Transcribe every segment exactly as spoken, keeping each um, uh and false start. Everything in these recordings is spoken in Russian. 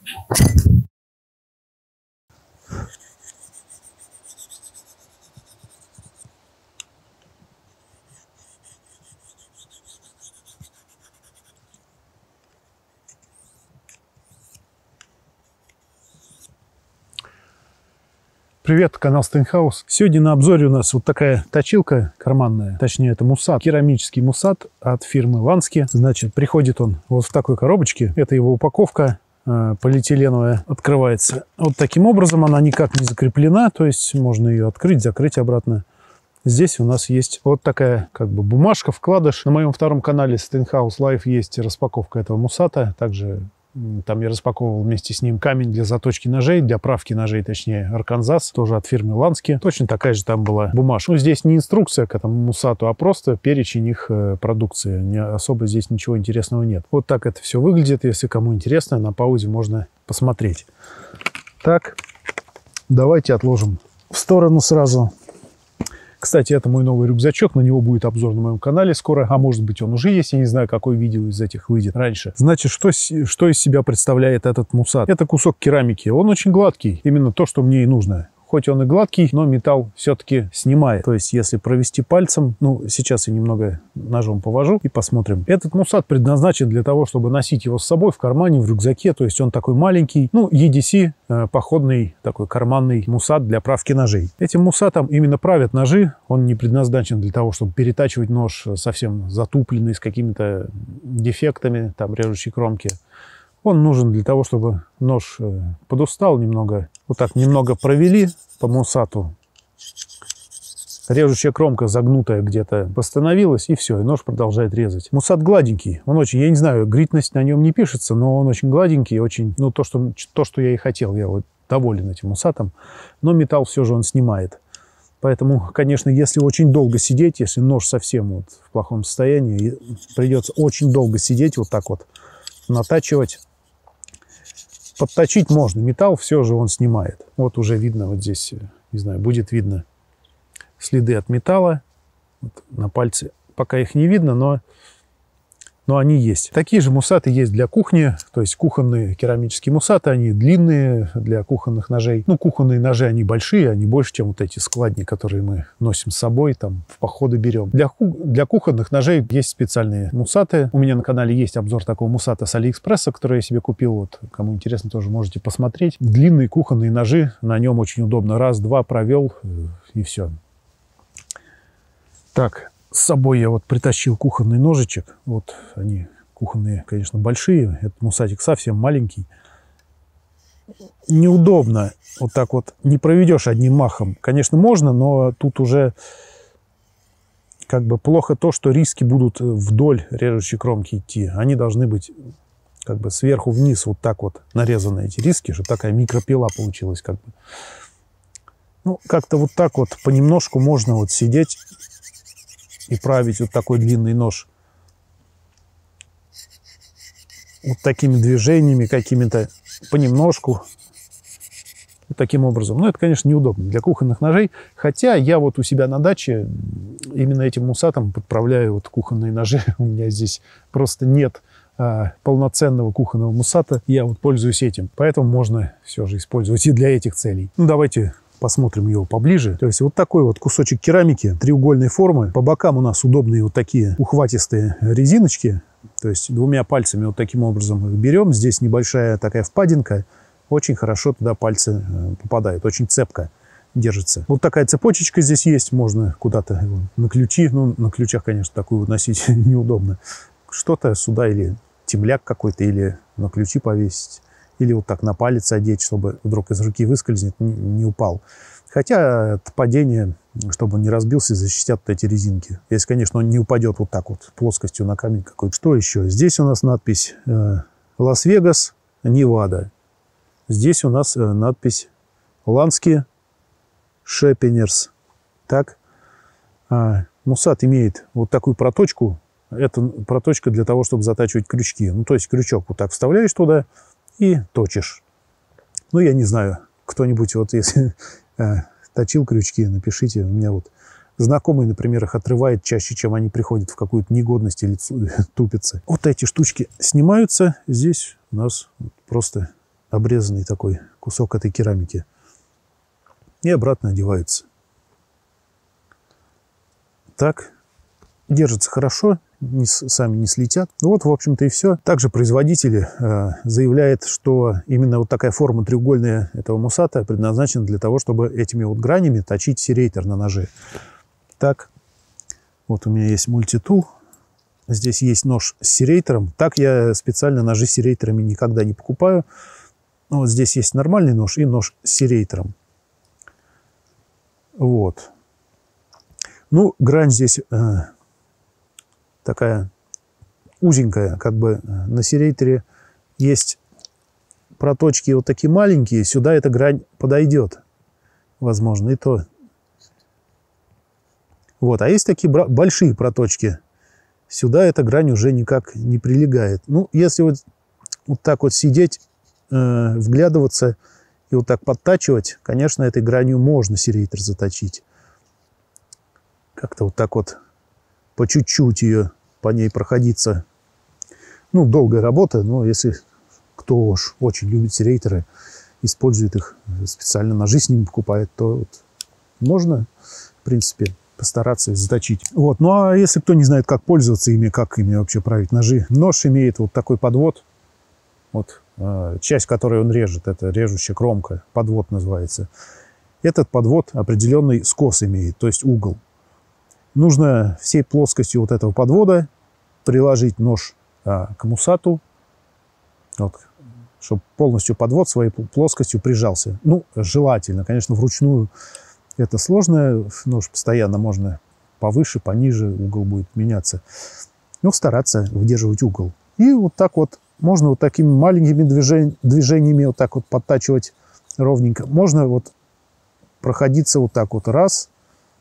Привет, канал Стейнхаус. Сегодня на обзоре у нас вот такая точилка карманная, точнее это мусат, керамический мусат от фирмы Лански. Значит, приходит он вот в такой коробочке. Это его упаковка э, полиэтиленовая, открывается вот таким образом. Она никак не закреплена, то есть можно ее открыть, закрыть обратно. Здесь у нас есть вот такая как бы бумажка, вкладыш. На моем втором канале Steinhaus Live есть распаковка этого мусата, также там я распаковывал вместе с ним камень для заточки ножей, для правки ножей, точнее, Арканзас, тоже от фирмы Лански. Точно такая же там была бумажка. Ну, здесь не инструкция к этому мусату, а просто перечень их продукции. Не, особо здесь ничего интересного нет. Вот так это все выглядит. Если кому интересно, на паузе можно посмотреть. Так, давайте отложим в сторону сразу. Кстати, это мой новый рюкзачок, на него будет обзор на моем канале скоро, а может быть он уже есть, я не знаю, какое видео из этих выйдет раньше. Значит, что, что из себя представляет этот мусат? Это кусок керамики, он очень гладкий, именно то, что мне и нужно. Хоть он и гладкий, но металл все-таки снимает. То есть, если провести пальцем, ну, сейчас я немного ножом повожу и посмотрим. Этот мусат предназначен для того, чтобы носить его с собой в кармане, в рюкзаке. То есть, он такой маленький, ну, и ди си, э, походный такой карманный мусат для правки ножей. Этим мусатом именно правят ножи. Он не предназначен для того, чтобы перетачивать нож совсем затупленный, с какими-то дефектами, там, режущей кромки. Он нужен для того, чтобы нож подустал немного. Вот так немного провели по мусату. Режущая кромка загнутая где-то восстановилась, и все, и нож продолжает резать. Мусат гладенький. Он очень, я не знаю, гритность на нем не пишется, но он очень гладенький, очень, ну, то, что, то, что я и хотел. Я вот доволен этим мусатом. Но металл все же он снимает. Поэтому, конечно, если очень долго сидеть, если нож совсем вот в плохом состоянии, придется очень долго сидеть, вот так вот натачивать. Подточить можно, металл все же он снимает. Вот уже видно вот здесь, не знаю, будет видно следы от металла. Вот на пальце пока их не видно, но, но они есть. Такие же мусаты есть для кухни, то есть кухонные керамические мусаты, они длинные для кухонных ножей. Ну, кухонные ножи, они большие, они больше, чем вот эти складни, которые мы носим с собой, там, в походы берем. Для, для кухонных ножей есть специальные мусаты. У меня на канале есть обзор такого мусата с Алиэкспресса, который я себе купил. Вот, кому интересно, тоже можете посмотреть. Длинные кухонные ножи, на нем очень удобно. Раз-два провел, и все. Так. С собой я вот притащил кухонный ножичек. Вот они кухонные, конечно, большие. Этот мусатик совсем маленький. Неудобно. Вот так вот не проведешь одним махом. Конечно, можно, но тут уже как бы плохо то, что риски будут вдоль режущей кромки идти. Они должны быть как бы сверху вниз вот так вот нарезаны, эти риски, чтобы такая микропила получилась. Как бы. Ну, как-то вот так вот понемножку можно вот сидеть и править вот такой длинный нож вот такими движениями какими-то понемножку, вот таким образом. Ну, это, конечно, неудобно для кухонных ножей, хотя я вот у себя на даче именно этим мусатом подправляю вот кухонные ножи. У меня здесь просто нет а, полноценного кухонного мусата, я вот пользуюсь этим, поэтому можно все же использовать и для этих целей. Ну, давайте посмотрим его поближе. То есть вот такой вот кусочек керамики треугольной формы. По бокам у нас удобные вот такие ухватистые резиночки. То есть двумя пальцами вот таким образом их берем. Здесь небольшая такая впадинка. Очень хорошо туда пальцы попадают. Очень цепко держится. Вот такая цепочечка здесь есть. Можно куда-то на ключи. Ну, на ключах, конечно, такую вот носить неудобно. Что-то сюда или темляк какой-то, или на ключи повесить. Или вот так на палец одеть, чтобы вдруг из руки выскользнет, не, не упал. Хотя от падения, чтобы он не разбился, защитят вот эти резинки. Если, конечно, он не упадет вот так вот плоскостью на камень какой-то. Что еще? Здесь у нас надпись э, Лас-Вегас, Невада. Здесь у нас э, надпись Лански Шепенерс. Так. А, мусат имеет вот такую проточку. Это проточка для того, чтобы затачивать крючки. Ну, то есть крючок вот так вставляешь туда и точишь. Ну, я не знаю, кто-нибудь вот если э, точил крючки, напишите. У меня вот знакомый, например, их отрывает чаще, чем они приходят в какую-то негодность или тупятся. Вот эти штучки снимаются. Здесь у нас просто обрезанный такой кусок этой керамики. И обратно одевается. Так, держится хорошо, не, сами не слетят. Вот, в общем-то, и все. Также производитель э, заявляет, что именно вот такая форма треугольная этого мусата предназначена для того, чтобы этими вот гранями точить серейтер на ноже. Так, вот у меня есть мультитул. Здесь есть нож с серейтером. Так я специально ножи с серейтерами никогда не покупаю. Вот здесь есть нормальный нож и нож с серейтером. Вот. Ну, грань здесь э, такая узенькая, как бы на серейтере есть проточки вот такие маленькие. Сюда эта грань подойдет, возможно, и то. Вот, а есть такие большие проточки. Сюда эта грань уже никак не прилегает. Ну, если вот, вот так вот сидеть, э, вглядываться и вот так подтачивать, конечно, этой гранью можно серейтер заточить. Как-то вот так вот по чуть-чуть ее, по ней проходиться. Ну, долгая работа, но если кто уж очень любит серейтеры, использует их, специально ножи с ними покупает, то вот можно, в принципе, постараться заточить. Вот. Ну, а если кто не знает, как пользоваться ими, как ими вообще править ножи, нож имеет вот такой подвод. Вот э, часть, которую он режет, это режущая кромка, подвод называется. Этот подвод определенный скос имеет, то есть угол. Нужно всей плоскостью вот этого подвода приложить нож а, к мусату, вот, чтобы полностью подвод своей плоскостью прижался. Ну, желательно, конечно, вручную это сложно, нож постоянно можно повыше, пониже, угол будет меняться. Ну, стараться выдерживать угол. И вот так вот можно вот такими маленькими движень, движениями вот так вот подтачивать ровненько. Можно вот проходиться вот так вот раз,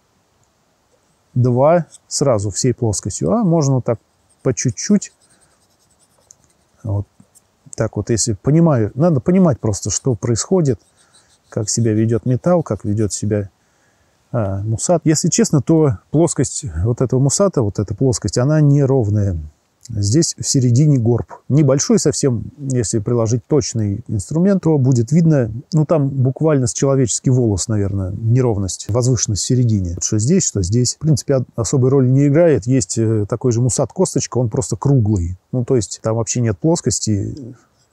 два, сразу всей плоскостью. А можно вот так по чуть-чуть. Вот так вот, если понимаю, надо понимать просто, что происходит, как себя ведет металл, как ведет себя а, мусат. Если честно, то плоскость вот этого мусата, вот эта плоскость, она неровная. Здесь в середине горб. Небольшой совсем, если приложить точный инструмент, то будет видно, ну там буквально с человеческий волос, наверное, неровность, возвышенность в середине. Что здесь, что здесь. В принципе, особой роли не играет. Есть такой же мусат-косточка, он просто круглый. Ну, то есть там вообще нет плоскости.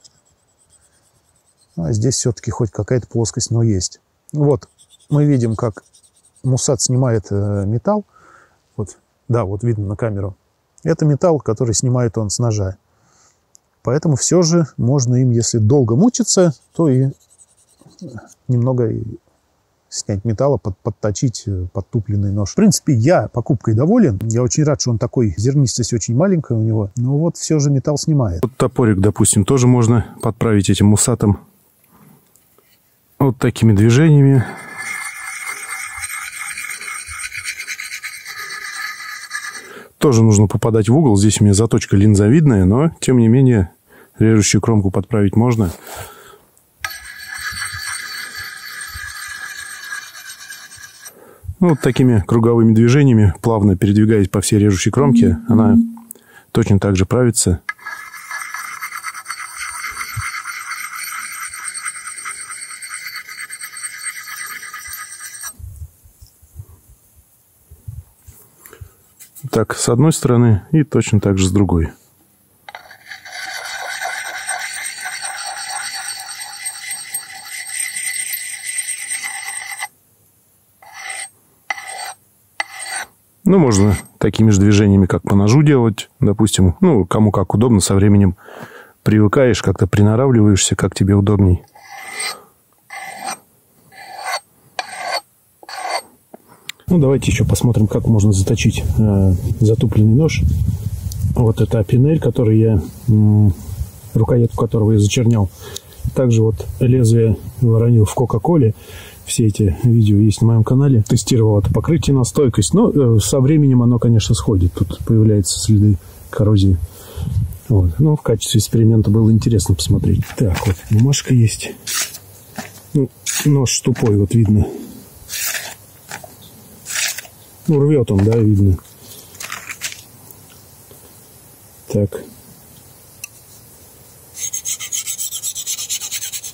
А здесь все-таки хоть какая-то плоскость, но есть. Вот, мы видим, как мусат снимает металл. Вот, да, вот видно на камеру. Это металл, который снимает он с ножа. Поэтому все же можно им, если долго мучиться, то и немного снять металла, под, подточить подтупленный нож. В принципе, я покупкой доволен. Я очень рад, что он такой, зернистость очень маленькая у него. Но вот все же металл снимает. Вот топорик, допустим, тоже можно подправить этим мусатом. Вот такими движениями. Тоже нужно попадать в угол. Здесь у меня заточка линзовидная, но, тем не менее, режущую кромку подправить можно. Ну, вот такими круговыми движениями, плавно передвигаясь по всей режущей кромке, она точно так же правится. Так, с одной стороны и точно так же с другой. Ну, можно такими же движениями, как по ножу делать, допустим. Ну, кому как удобно, со временем привыкаешь, как-то приноравливаешься, как тебе удобней. Ну, давайте еще посмотрим, как можно заточить э, затупленный нож. Вот это пинель, который я, э, рукоятку которого я зачернял. Также вот лезвие воронил в Кока-Коле. Все эти видео есть на моем канале. Тестировал это покрытие на стойкость. Но э, со временем оно, конечно, сходит. Тут появляются следы коррозии. Вот. Ну, в качестве эксперимента было интересно посмотреть. Так, вот бумажка есть. Ну, нож тупой, вот видно. Ну, рвет он, да, видно. Так.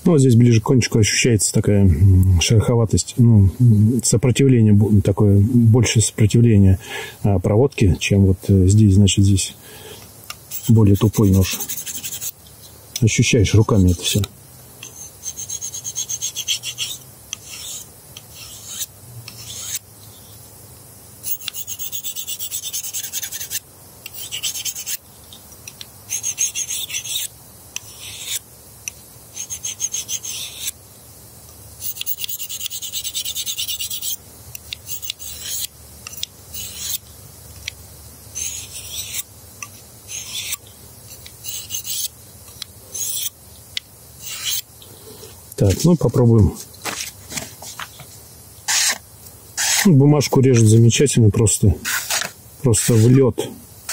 Ну, вот здесь ближе к кончику ощущается такая шероховатость, ну, сопротивление, такое, больше сопротивление а, проводки, чем вот здесь, значит, здесь более тупой нож. Ощущаешь руками это все. Так, ну попробуем. Бумажку режет замечательно, просто, просто в лед.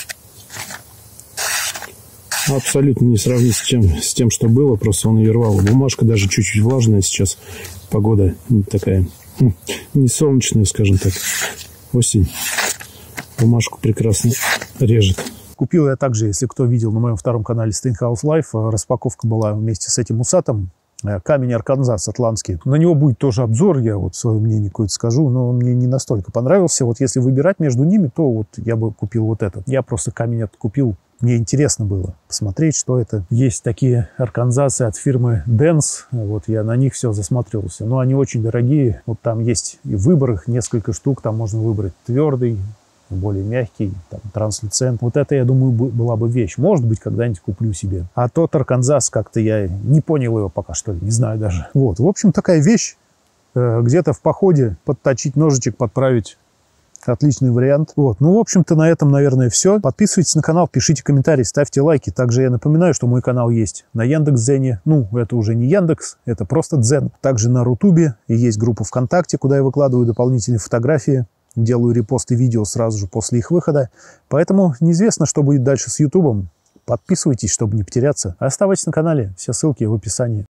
Абсолютно не сравнить с тем, с тем, что было, просто он ее рвал. Бумажка даже чуть-чуть влажная сейчас. Погода такая не солнечная, скажем так. Осень. Бумажку прекрасно режет. Купил я также, если кто видел на моем втором канале Steinhaus Life, распаковка была вместе с этим Мусатом. Камень Арканзас атлантский. На него будет тоже обзор, я вот свое мнение какое-то скажу, но он мне не настолько понравился. Вот если выбирать между ними, то вот я бы купил вот этот. Я просто камень этот купил. Мне интересно было посмотреть, что это. Есть такие арканзасы от фирмы Dance. Вот я на них все засмотрелся. Но они очень дорогие. Вот там есть и выбор их несколько штук. Там можно выбрать твердый, более мягкий, там, транслюцент. Вот это, я думаю, была бы вещь. Может быть, когда-нибудь куплю себе. А тот Арканзас, как-то я не понял его пока, что ли, не знаю даже. Вот, в общем, такая вещь. Э, где-то в походе подточить ножичек, подправить. Отличный вариант. Вот, ну, в общем-то, на этом, наверное, все. Подписывайтесь на канал, пишите комментарии, ставьте лайки. Также я напоминаю, что мой канал есть на Яндекс.Дзене. Ну, это уже не Яндекс, это просто Дзен. Также на Рутубе. И есть группа ВКонтакте, куда я выкладываю дополнительные фотографии. Делаю репосты видео сразу же после их выхода. Поэтому неизвестно, что будет дальше с Ютубом. Подписывайтесь, чтобы не потеряться. Оставайтесь на канале. Все ссылки в описании.